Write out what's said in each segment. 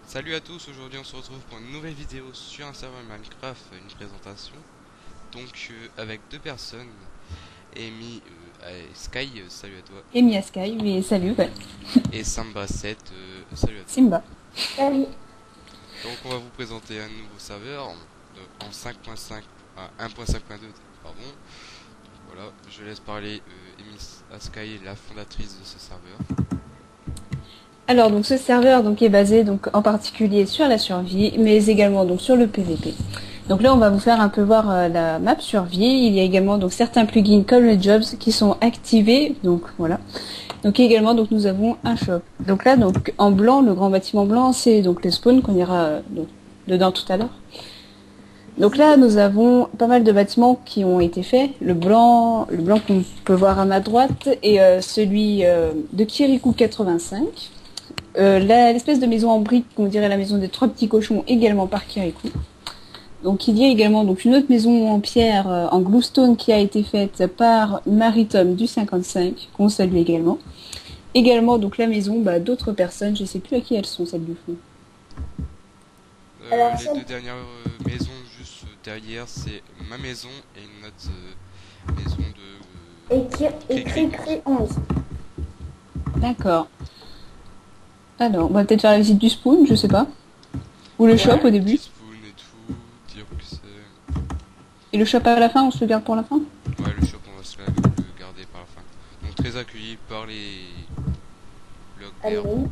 Salut à tous, aujourd'hui on se retrouve pour une nouvelle vidéo sur un serveur Minecraft, une présentation. Donc avec deux personnes, Amy et Sky, salut à toi, Et Mia Sky, mais salut, ouais. et Samba7, salut à toi. Simba. Salut. Donc on va vous présenter un nouveau serveur en 5.5 à 1.5.2, pardon. Voilà, je laisse parler Amy à Sky, la fondatrice de ce serveur. Alors donc ce serveur donc est basé donc en particulier sur la survie, mais également donc sur le PVP. Donc là on va vous faire un peu voir la map survie. Il y a également donc certains plugins comme les jobs qui sont activés. Donc voilà. Donc également donc nous avons un shop. Donc là donc en blanc, le grand bâtiment blanc, c'est donc les spawns qu'on ira donc dedans tout à l'heure. Donc là, nous avons pas mal de bâtiments qui ont été faits. Le blanc qu'on peut voir à ma droite et celui de Kirikou 85. L'espèce de maison en briques, on dirait la maison des trois petits cochons, également par Kirikou. Donc il y a également donc une autre maison en pierre en gluestone qui a été faite par Maritom du 55, qu'on salue également. Également donc la maison d'autres personnes, je sais plus à qui elles sont celles du fond. Alors, Les deux dernières maisons juste derrière, c'est ma maison et une autre maison de écrit Cricri. 11. D'accord. Alors, on va peut-être faire la visite du spawn, je sais pas. Ou le shop au début. Petit spoon et tout, dire que c'est... Et le shop à la fin, on se le garde pour la fin. Ouais, le shop, on va le garder par la fin. Donc très accueilli par les blocs d'herbe Allez.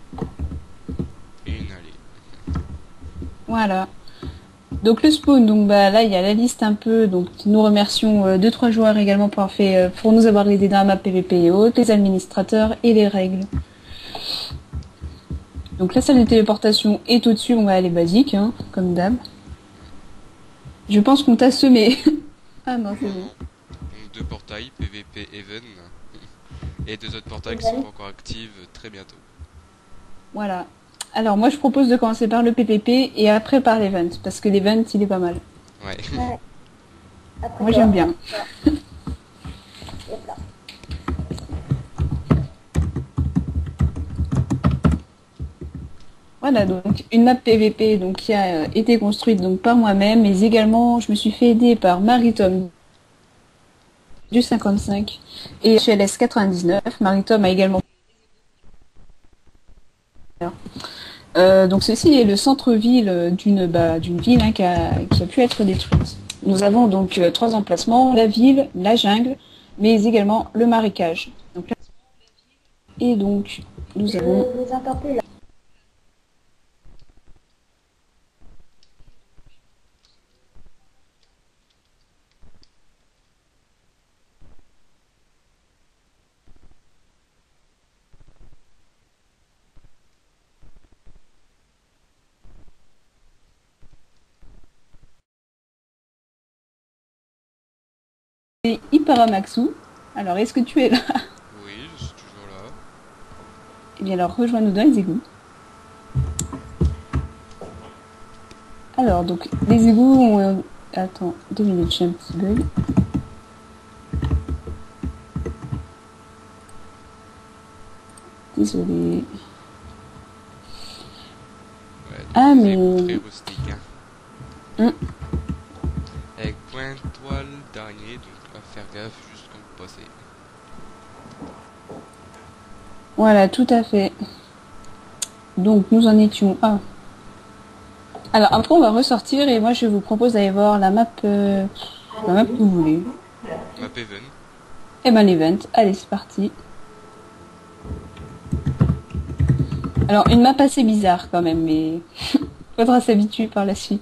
et une allée. Voilà. Donc le spawn, donc là il y a la liste un peu, donc nous remercions 2-3 joueurs également pour, pour nous avoir aidé dans la map PVP et autres, les administrateurs et les règles. Donc la salle de téléportation est au-dessus, on va aller basique, hein, comme d'hab. Je pense qu'on t'a semé. Ah non, c'est Non, bon. non. Donc deux portails, PVP Even, et deux autres portails qui sont pas encore actifs très bientôt. Voilà. Alors moi je propose de commencer par le PVP et après par l'event, parce que l'event il est pas mal. Ouais. Ouais. Après, Moi j'aime bien. Hop là. Voilà, donc une map PVP donc, qui a été construite donc, par moi-même, mais également je me suis fait aider par Maritom du 55 et HLS 99. Maritom a également... donc ceci est le centre-ville d'une ville hein, qui a pu être détruite. Nous avons donc trois emplacements, la ville, la jungle, mais également le marécage. Donc, et donc nous avons... Je vous entends plus là. Hyperamaxu. Alors est-ce que tu es là? Oui, je suis toujours là. Eh bien alors rejoins-nous dans les égouts. Alors donc les égouts ont... Attends, 2 minutes, j'ai un petit bug. Désolé. Ouais, donc Ah des égouts mais... très rustiques, hein. Hum, Avec point de toile d'araignée, donc à faire gaffe juste quand vous passez. voilà, tout à fait. Donc nous en étions à... Alors après on va ressortir et moi je vous propose d'aller voir la map que vous voulez. Map Even. Et ben l'event, allez c'est parti. Alors une map assez bizarre quand même, mais faudra s'habituer par la suite.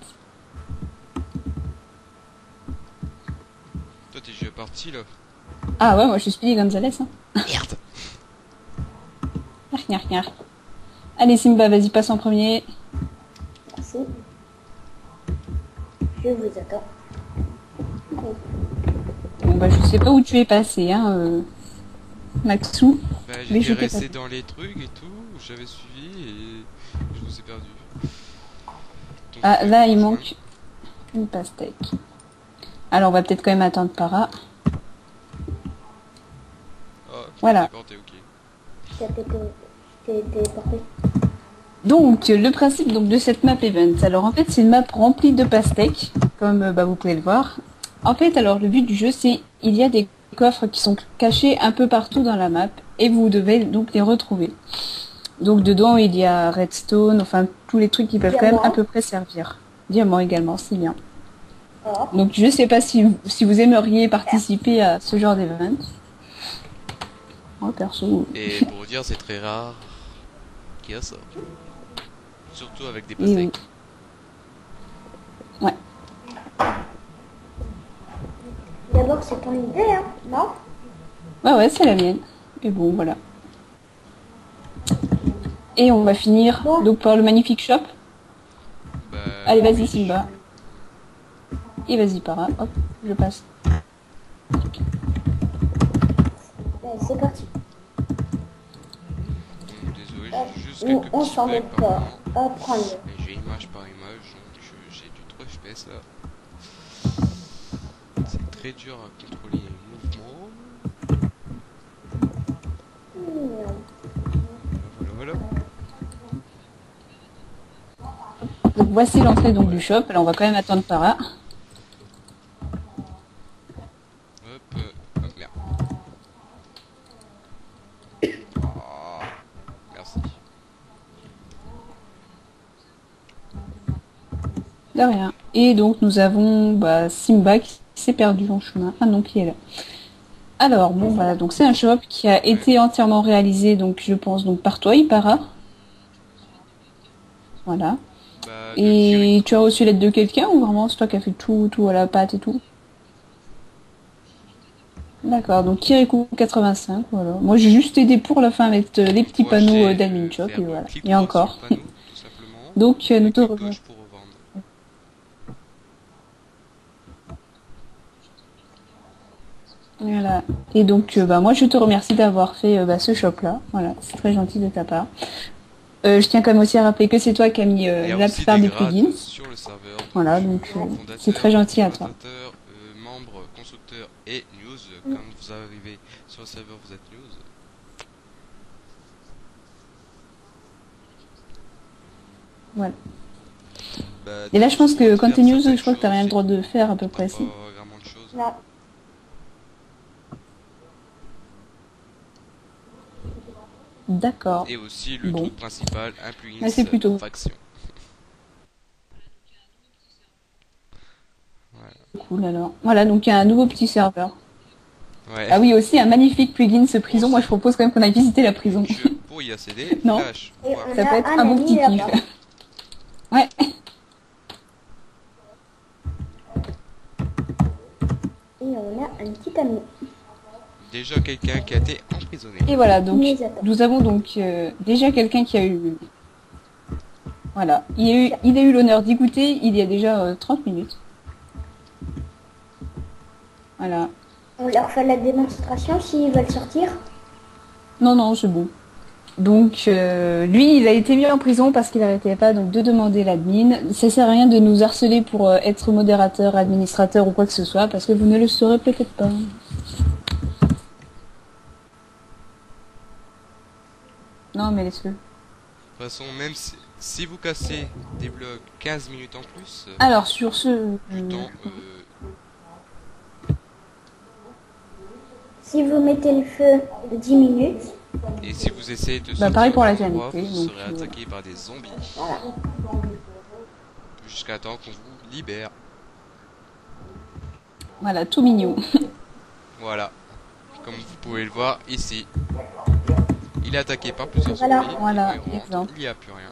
Toi t'es déjà parti là. Ah ouais, moi je suis Speedy Gonzalez. Hein. Merde. Rien, rien. Allez Simba, vas-y passe en premier. Merci. Je vous attends. Bon bah je sais pas où tu es passé, hein, Maxou. Bah Mais j'étais je t'ai pas resté vu. dans les trucs et tout, j'avais suivi et je vous ai perdu. Donc Ah fallait là me il rejoindre. manque une pastèque. Alors on va peut-être quand même attendre Para. Ah, je t'ai Voilà. téléporté, ok. T'es téléporté. Donc, le principe donc, de cette map event. Alors, en fait, c'est une map remplie de pastèques, comme vous pouvez le voir. En fait, alors, le but du jeu, c'est il y a des coffres qui sont cachés un peu partout dans la map, et vous devez donc les retrouver. Donc, dedans, il y a redstone, enfin, tous les trucs qui peuvent quand même à peu près servir. Diamant également, c'est bien. Oh. Donc, je sais pas si vous aimeriez participer à ce genre d'événement. Moi, perso... Et pour vous dire, c'est très rare qu'il y a ça. Surtout avec des Et oui. pastèques. Ouais. D'abord, c'est ton idée, hein, non? Ouais, c'est la mienne. Et bon, voilà. Et on va finir Bon. donc par le magnifique shop. Bah, Allez, vas-y, oui. Simba. Et vas-y, Para. Hop, je passe. C'est parti. Désolé, Hop, j'ai juste ou quelques on petits s'en bugs met par pas. moment. Hop, prends-le. Et j'ai image par image, donc j'ai du 3 FPS là. C'est très dur à contrôler les mouvements. Voilà. Donc voici l'entrée donc du shop. Là, on va quand même attendre Para. Hop, merde. Oh, merci. De rien. Et donc nous avons Simba qui s'est perdu en chemin. Ah non, qui est là. Alors bon voilà, donc c'est un shop qui a été entièrement réalisé donc je pense donc par toi, Para. Voilà. Bah, de Et tu as reçu l'aide de quelqu'un ou vraiment c'est toi qui as fait tout à la pâte et tout? D'accord, donc Kirikou 85, voilà. Moi j'ai juste aidé pour la fin avec les petits moi, panneaux j'ai d'admin fait shop et un voilà. clic Et droit encore. sur le panneau, tout simplement. Donc nous Et te clic revoilà. gauche pour revendre. Voilà. Et donc moi je te remercie d'avoir fait ce shop là. Voilà, c'est très gentil de ta part. Je tiens quand même aussi à rappeler que c'est toi qui as mis Il y a la aussi plupart des des grades plugins. sur le serveur. Voilà, donc fondateur, c'est très gentil à toi. exploitateur, membre, constructeur et news. Quand vous arrivez sur le serveur, vous êtes news. Voilà. Bah, Et là je pense que quand t'es news, certaines je crois que t'as rien le choses, droit de faire à peu pas près si. vraiment de choses. Non. D'accord. Et aussi le Bon. truc principal, un plugin Ah, c'est plutôt faction. cool alors. Voilà, donc il y a un nouveau petit serveur. Ouais. Ah oui, aussi un magnifique plugin ce prison. Moi je propose quand même qu'on aille visiter la prison. Donc, pour y accéder, Non. flash. Et Point. on Ça a peut être un un bon ami petit là-bas. kiff. Ouais. Et on a un petit ami. Déjà quelqu'un qui a été emprisonné. Et voilà, donc Nous attend. nous avons donc déjà quelqu'un qui a eu... Voilà, il a eu l'honneur d'y goûter il y a déjà 30 minutes. Voilà. On leur fait la démonstration s'ils veulent sortir. Non, c'est bon. Donc lui, il a été mis en prison parce qu'il n'arrêtait pas donc de demander l'admin. Ça sert à rien de nous harceler pour être modérateur, administrateur ou quoi que ce soit parce que vous ne le saurez peut-être pas. Non, mais laisse-le. De toute façon, même si vous cassez des blocs 15 minutes en plus, Alors sur ce... du temps, Si vous mettez le feu 10 minutes, et si vous essayez de Bah, pareil pour la sortir de l'endroit, TNT, vous donc, serez attaqué par des zombies. voilà. Jusqu'à temps qu'on vous libère. Voilà, tout mignon. Voilà. Comme vous pouvez le voir ici. Il est attaqué par plusieurs Voilà. zombies. Voilà, et quand il rentre, exemple. il n'y a plus rien.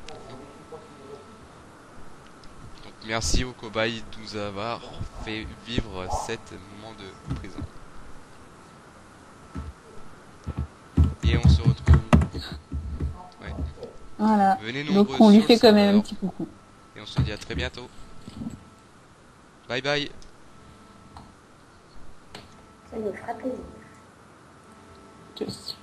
Donc merci aux cobayes de nous avoir fait vivre cet moment de prison. Et on se retrouve. Ouais. Voilà. Venez Donc nombreux on lui sur fait le quand même un serveur. petit coucou. Et on se dit à très bientôt. Bye bye. Ça nous fera plaisir. Tchuss.